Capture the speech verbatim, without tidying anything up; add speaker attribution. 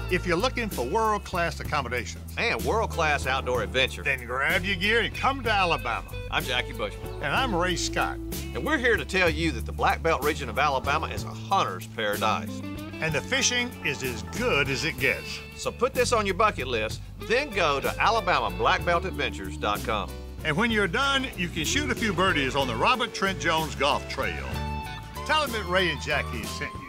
Speaker 1: If you're looking for world-class accommodations
Speaker 2: and world-class outdoor adventure,
Speaker 1: then grab your gear and come to Alabama.
Speaker 2: I'm Jackie Bushman.
Speaker 1: And I'm Ray Scott.
Speaker 2: And we're here to tell you that the Black Belt region of Alabama is a hunter's paradise.
Speaker 1: And the fishing is as good as it gets.
Speaker 2: So put this on your bucket list, then go to Alabama Black Belt Adventures dot com.
Speaker 1: And when you're done, you can shoot a few birdies on the Robert Trent Jones Golf Trail. Tell them that Ray and Jackie sent you.